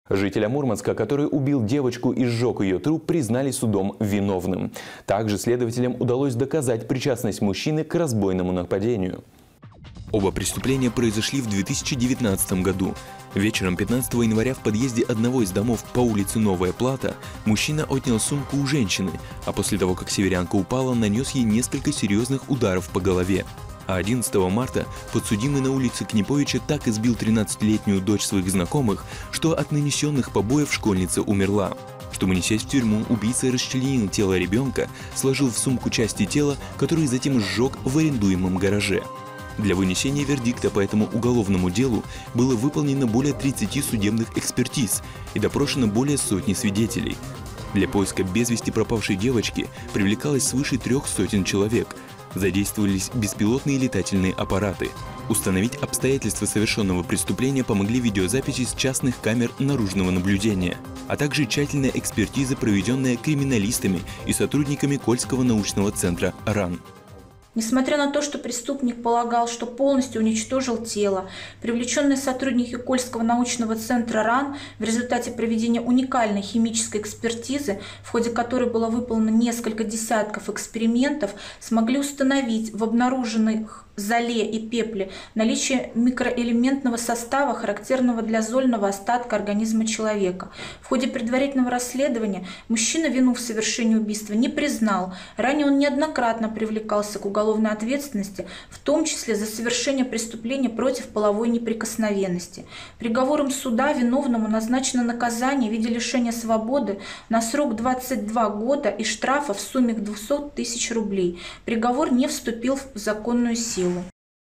Жителя Мурманска, который убил девочку и сжег ее труп, признали судом виновным. Также следователям удалось доказать причастность мужчины к разбойному нападению. Оба преступления произошли в 2019 году. Вечером 15 января в подъезде одного из домов по улице Новая Плата мужчина отнял сумку у женщины, а после того, как северянка упала, нанес ей несколько серьезных ударов по голове. А 11 марта подсудимый на улице Книповича так избил 13-летнюю дочь своих знакомых, что от нанесенных побоев школьница умерла. Чтобы не сесть в тюрьму, убийца расчленил тело ребенка, сложил в сумку части тела, которые затем сжег в арендуемом гараже. Для вынесения вердикта по этому уголовному делу было выполнено более 30 судебных экспертиз и допрошено более сотни свидетелей. Для поиска без вести пропавшей девочки привлекалось свыше 300 человек. Задействовались беспилотные летательные аппараты. Установить обстоятельства совершенного преступления помогли видеозаписи с частных камер наружного наблюдения, а также тщательная экспертиза, проведенная криминалистами и сотрудниками Кольского научного центра РАН. Несмотря на то, что преступник полагал, что полностью уничтожил тело, привлеченные сотрудники Кольского научного центра РАН в результате проведения уникальной химической экспертизы, в ходе которой было выполнено несколько десятков экспериментов, смогли установить в обнаруженных золе и пепле наличие микроэлементного состава, характерного для зольного остатка организма человека. В ходе предварительного расследования мужчина вину в совершении убийства не признал. Ранее он неоднократно привлекался к уголовной ответственности, в том числе за совершение преступления против половой неприкосновенности. Приговором суда виновному назначено наказание в виде лишения свободы на срок 22 года и штрафа в сумме 200 000 рублей. Приговор не вступил в законную силу.